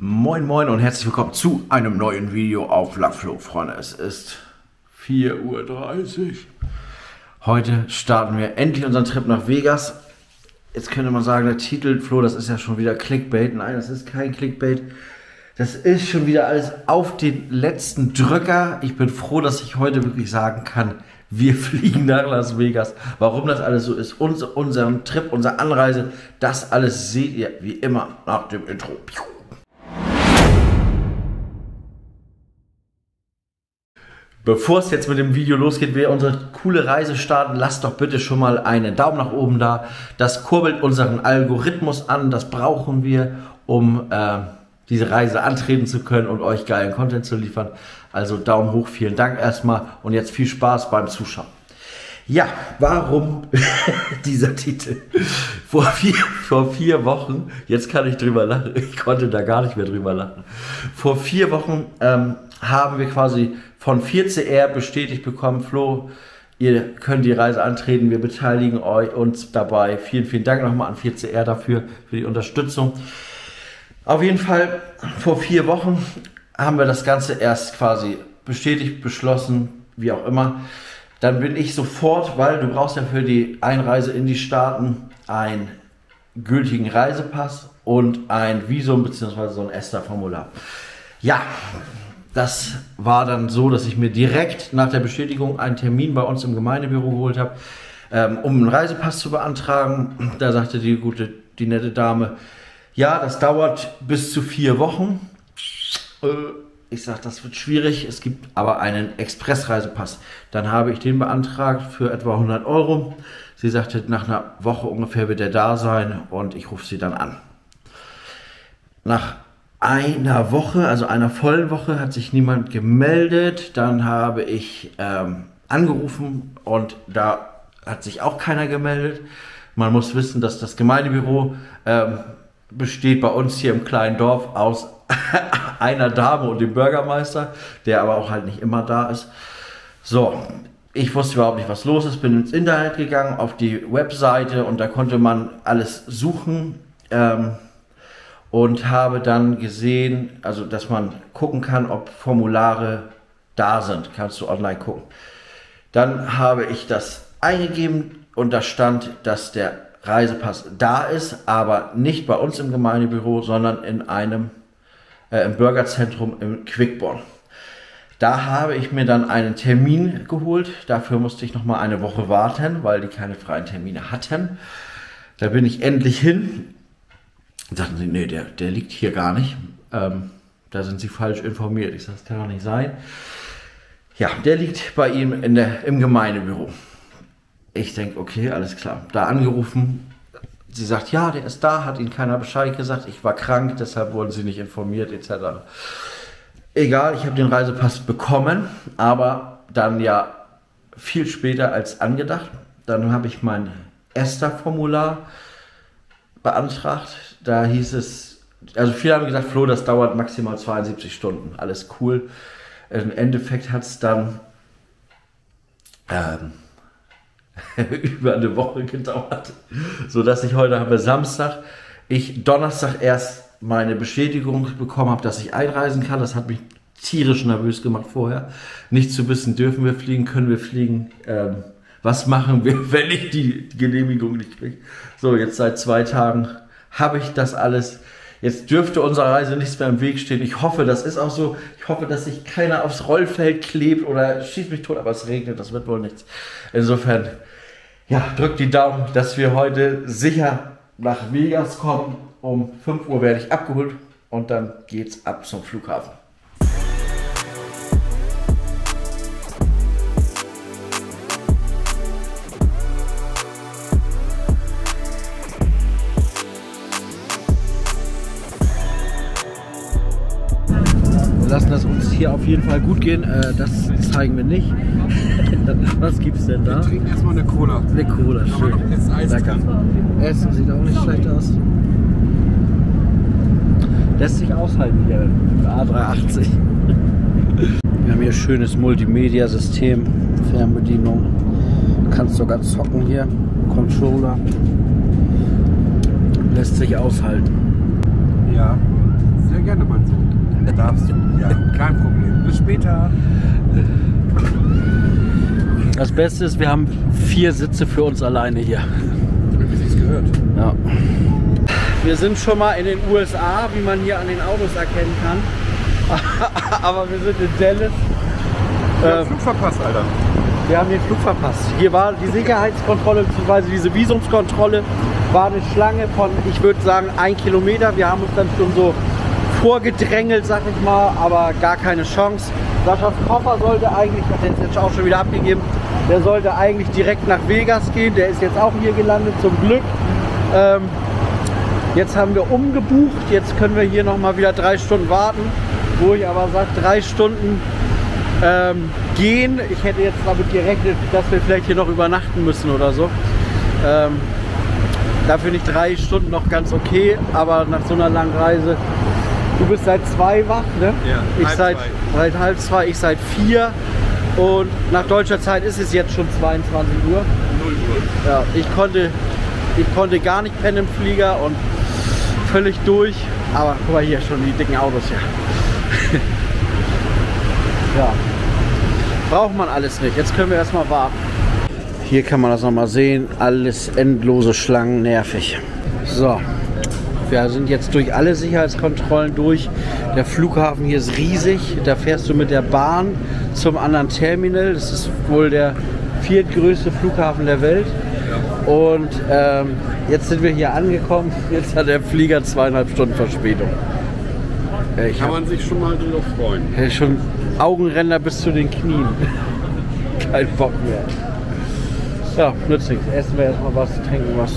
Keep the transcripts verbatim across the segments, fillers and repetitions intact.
Moin moin und herzlich willkommen zu einem neuen Video auf Vlogflug, Freunde. Es ist vier Uhr dreißig. Heute starten wir endlich unseren Trip nach Vegas. Jetzt könnte man sagen, der Titel, Flo, das ist ja schon wieder Clickbait. Nein, das ist kein Clickbait. Das ist schon wieder alles auf den letzten Drücker. Ich bin froh, dass ich heute wirklich sagen kann, wir fliegen nach Las Vegas. Warum das alles so ist, unser, unseren Trip, unsere Anreise, das alles seht ihr wie immer nach dem Intro. Bevor es jetzt mit dem Video losgeht, wir unsere coole Reise starten, lasst doch bitte schon mal einen Daumen nach oben da. Das kurbelt unseren Algorithmus an, das brauchen wir, um äh, diese Reise antreten zu können und euch geilen Content zu liefern. Also Daumen hoch, vielen Dank erstmal und jetzt viel Spaß beim Zuschauen. Ja, warum dieser Titel? Vor vier, vor vier Wochen, jetzt kann ich drüber lachen, ich konnte da gar nicht mehr drüber lachen. Vor vier Wochen ähm, haben wir quasi von vier C R bestätigt bekommen, Flo, ihr könnt die Reise antreten, wir beteiligen euch uns dabei. Vielen, vielen Dank nochmal an vier C R dafür, für die Unterstützung. Auf jeden Fall, vor vier Wochen haben wir das Ganze erst quasi bestätigt, beschlossen, wie auch immer. Dann bin ich sofort, weil du brauchst ja für die Einreise in die Staaten einen gültigen Reisepass und ein Visum bzw. so ein ESTA-Formular. Ja, das war dann so, dass ich mir direkt nach der Bestätigung einen Termin bei uns im Gemeindebüro geholt habe, ähm, um einen Reisepass zu beantragen. Da sagte die gute, die nette Dame, ja, das dauert bis zu vier Wochen. Äh, ich sage, das wird schwierig. Es gibt aber einen Expressreisepass. Dann habe ich den beantragt für etwa hundert Euro. Sie sagte, nach einer Woche ungefähr wird er da sein und ich rufe sie dann an. Nach einer Woche, also einer vollen Woche, hat sich niemand gemeldet. Dann habe ich ähm, angerufen und da hat sich auch keiner gemeldet. Man muss wissen, dass das Gemeindebüro ähm, besteht bei uns hier im kleinen Dorf aus einer Dame und dem Bürgermeister, der aber auch halt nicht immer da ist. So, ich wusste überhaupt nicht, was los ist, bin ins Internet gegangen, auf die Webseite und da konnte man alles suchen. Ähm, Und habe dann gesehen, also dass man gucken kann, ob Formulare da sind. Kannst du online gucken. Dann habe ich das eingegeben und da stand, dass der Reisepass da ist, aber nicht bei uns im Gemeindebüro, sondern in einem äh, im Bürgerzentrum in Quickborn. Da habe ich mir dann einen Termin geholt. Dafür musste ich noch mal eine Woche warten, weil die keine freien Termine hatten. Da bin ich endlich hin. Sagten sie, nee, der, der liegt hier gar nicht. Ähm, da sind sie falsch informiert. Ich sage, das kann doch nicht sein. Ja, der liegt bei ihm in der, im Gemeindebüro. Ich denke, okay, alles klar. Da angerufen. Sie sagt, ja, der ist da, hat ihnen keiner Bescheid gesagt. Ich war krank, deshalb wurden sie nicht informiert, et cetera. Egal, ich habe den Reisepass bekommen, aber dann ja viel später als angedacht. Dann habe ich mein ESTA-Formular beantragt. Da hieß es, also viele haben gesagt, Flo, das dauert maximal zweiundsiebzig Stunden. Alles cool. Im Endeffekt hat es dann ähm, über eine Woche gedauert, sodass ich heute habe Samstag, ich Donnerstag erst meine Bestätigung bekommen habe, dass ich einreisen kann. Das hat mich tierisch nervös gemacht vorher. Nicht zu wissen, dürfen wir fliegen, können wir fliegen, ähm, was machen wir, wenn ich die Genehmigung nicht kriege. So, jetzt seit zwei Tagen habe ich das alles. Jetzt dürfte unserer Reise nichts mehr im Weg stehen. Ich hoffe, das ist auch so. Ich hoffe, dass sich keiner aufs Rollfeld klebt oder schießt mich tot, aber es regnet, das wird wohl nichts. Insofern, ja, drückt die Daumen, dass wir heute sicher nach Vegas kommen. Um fünf Uhr werde ich abgeholt und dann geht's ab zum Flughafen. Lassen es uns hier auf jeden Fall gut gehen, äh, das zeigen wir nicht. Was gibt's denn da? Wir trinken erstmal eine Cola. Eine Cola, schön. Lecker. Essen sieht auch nicht schlecht aus. Lässt sich aushalten hier mit A dreihundertachtzig. Wir haben hier schönes Multimedia-System, Fernbedienung. Du kannst sogar zocken hier, Controller. Lässt sich aushalten. Ja, sehr gerne, Mann. später. Das Beste ist, wir haben vier Sitze für uns alleine hier. Wie sich's gehört. Ja. Wir sind schon mal in den U S A, wie man hier an den Autos erkennen kann. Aber wir sind in Dallas. Wir haben Flug verpasst, Alter. Wir haben den Flug verpasst. Hier war die Sicherheitskontrolle bzw. diese Visumskontrolle. War eine Schlange von, ich würde sagen, ein Kilometer. Wir haben uns dann schon so vorgedrängelt, sag ich mal, aber gar keine Chance. Saschas Koffer sollte eigentlich, hat er jetzt auch schon wieder abgegeben, der sollte eigentlich direkt nach Vegas gehen. Der ist jetzt auch hier gelandet, zum Glück. Ähm, jetzt haben wir umgebucht. Jetzt können wir hier noch mal wieder drei Stunden warten. Wo ich aber sage, drei Stunden ähm, gehen. Ich hätte jetzt damit gerechnet, dass wir vielleicht hier noch übernachten müssen oder so. Ähm, dafür nicht drei Stunden noch ganz okay, aber nach so einer langen Reise. Du bist seit zwei wach, ne? Ja, ich halb seit, zwei. seit halb zwei, ich seit vier. Und nach deutscher Zeit ist es jetzt schon zweiundzwanzig Uhr. null Uhr. Ja, ich konnte, ich konnte gar nicht pennen im Flieger und völlig durch. Aber guck mal hier, schon die dicken Autos hier. Ja, braucht man alles nicht. Jetzt können wir erstmal warten. Hier kann man das nochmal sehen. Alles endlose Schlangen, nervig. So, wir sind jetzt durch alle Sicherheitskontrollen durch. Der Flughafen hier ist riesig. Da fährst du mit der Bahn zum anderen Terminal. Das ist wohl der viertgrößte Flughafen der Welt. Und ähm, jetzt sind wir hier angekommen. Jetzt hat der Flieger zweieinhalb Stunden Verspätung. Ich Kann man sich schon mal drüber freuen. hätte schon Augenränder bis zu den Knien. Kein Bock mehr. Ja, nützt nichts. Essen wir erstmal was, trinken was.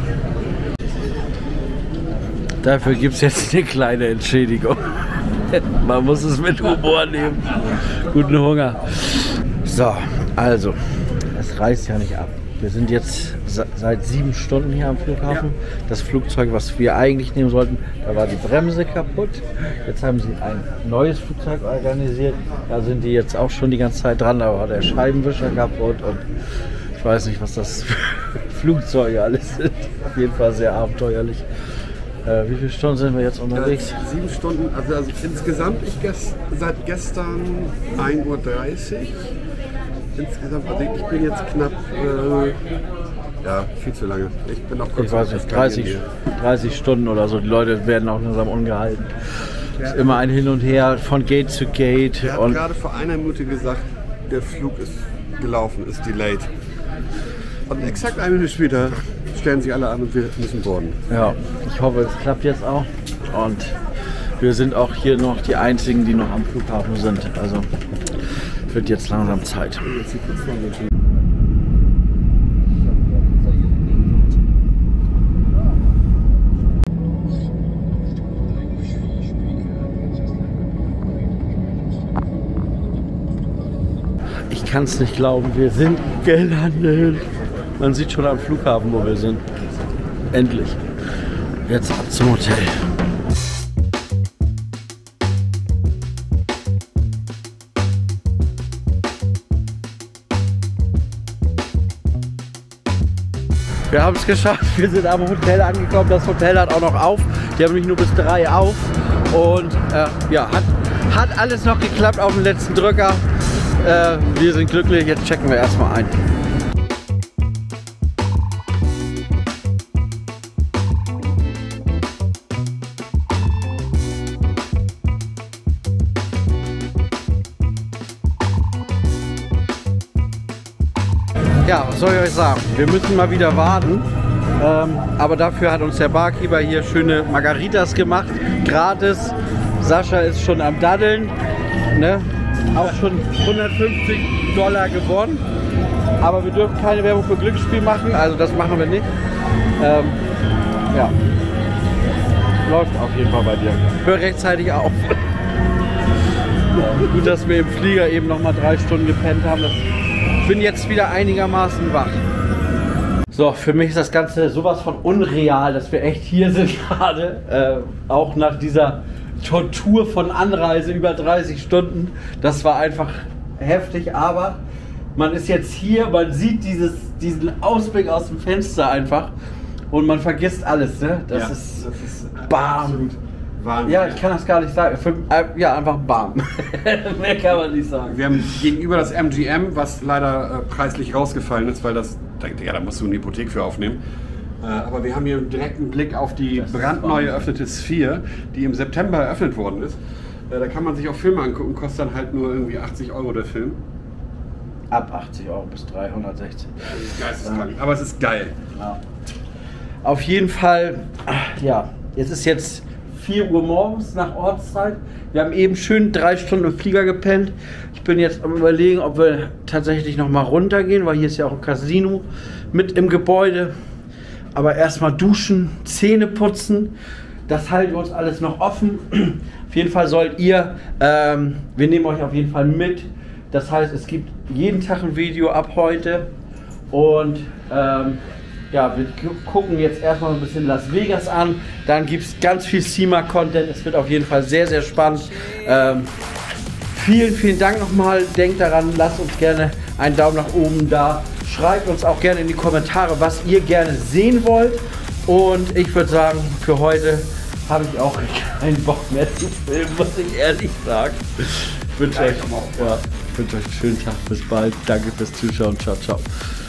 Dafür gibt es jetzt eine kleine Entschädigung. Man muss es mit Humor nehmen. Guten Hunger. So, also, es reißt ja nicht ab. Wir sind jetzt seit sieben Stunden hier am Flughafen. Ja. Das Flugzeug, was wir eigentlich nehmen sollten, da war die Bremse kaputt. Jetzt haben sie ein neues Flugzeug organisiert. Da sind die jetzt auch schon die ganze Zeit dran. Da war der Scheibenwischer kaputt und ich weiß nicht, was das für Flugzeuge alles sind. Auf jeden Fall sehr abenteuerlich. Äh, wie viele Stunden sind wir jetzt unterwegs? Ja, sieben Stunden, also, also insgesamt ich gest, seit gestern ein Uhr dreißig. Insgesamt, also ich bin jetzt knapp, äh, ja, viel zu lange. Ich bin auch kurz ich weiß nicht, dreißig, dreißig Stunden oder so. Die Leute werden auch langsam ungehalten. Es ist immer ein Hin und Her von Gate zu Gate. Der hat gerade vor einer Minute gesagt, der Flug ist gelaufen, ist delayed. Und exakt eine Minute später stellen sich alle an und wir müssen boarden. Ja, ich hoffe, es klappt jetzt auch. Und wir sind auch hier noch die Einzigen, die noch am Flughafen sind. Also wird jetzt langsam Zeit. Ich kann es nicht glauben, wir sind gelandet. Man sieht schon am Flughafen, wo wir sind. Endlich. Jetzt ab zum Hotel. Wir haben es geschafft, wir sind am Hotel angekommen. Das Hotel hat auch noch auf. Die haben nämlich nur bis drei auf. Und äh, ja, hat, hat alles noch geklappt auf den letzten Drücker. Äh, wir sind glücklich, jetzt checken wir erstmal ein. Ja, was soll ich euch sagen? Wir müssen mal wieder warten. Ähm, aber dafür hat uns der Barkeeper hier schöne Margaritas gemacht. Gratis. Sascha ist schon am Daddeln. Ne? Auch schon hundertfünfzig Dollar gewonnen. Aber wir dürfen keine Werbung für Glücksspiel machen. Also das machen wir nicht. Ähm, ja. Läuft auf jeden Fall bei dir. Hör rechtzeitig auf. Gut, dass wir im Flieger eben noch mal drei Stunden gepennt haben. Das Ich bin jetzt wieder einigermaßen wach. So, für mich ist das Ganze sowas von unreal, dass wir echt hier sind gerade. Äh, auch nach dieser Tortur von Anreise über dreißig Stunden. Das war einfach heftig, aber man ist jetzt hier, man sieht dieses, diesen Ausblick aus dem Fenster einfach und man vergisst alles. Ne? Das, ja, ist, das ist bam. waren Ja, wir. ich kann das gar nicht sagen. Für, äh, ja, einfach bam. Mehr kann man nicht sagen. Wir haben gegenüber das M G M, was leider äh, preislich rausgefallen ist, weil das, da, ja, da musst du eine Hypothek für aufnehmen. Äh, aber wir haben hier einen direkten Blick auf die Das ist brandneu Wahnsinn. eröffnete Sphere, die im September eröffnet worden ist. Äh, da kann man sich auch Filme angucken, kostet dann halt nur irgendwie achtzig Euro der Film. Ab achtzig Euro bis dreihundertsechzig. Das ist geisteskrank, aber es ist geil. Ja. Auf jeden Fall, ja, es ist jetzt vier Uhr morgens nach Ortszeit. Wir haben eben schön drei Stunden im Flieger gepennt. Ich bin jetzt am Überlegen, ob wir tatsächlich noch mal runtergehen, weil hier ist ja auch ein Casino mit im Gebäude. Aber erstmal duschen, Zähne putzen. Das halten wir uns alles noch offen. Auf jeden Fall sollt ihr, ähm, wir nehmen euch auf jeden Fall mit. Das heißt, es gibt jeden Tag ein Video ab heute. Und ähm, ja, wir gucken jetzt erstmal ein bisschen Las Vegas an. Dann gibt es ganz viel SEMA-Content. Es wird auf jeden Fall sehr, sehr spannend. Ähm, vielen, vielen Dank nochmal. Denkt daran, lasst uns gerne einen Daumen nach oben da. Schreibt uns auch gerne in die Kommentare, was ihr gerne sehen wollt. Und ich würde sagen, für heute habe ich auch keinen Bock mehr zu filmen, muss ich ehrlich sagen. Ich wünsche euch, ja, ich wünsche euch einen schönen Tag. Bis bald. Danke fürs Zuschauen. Ciao, ciao.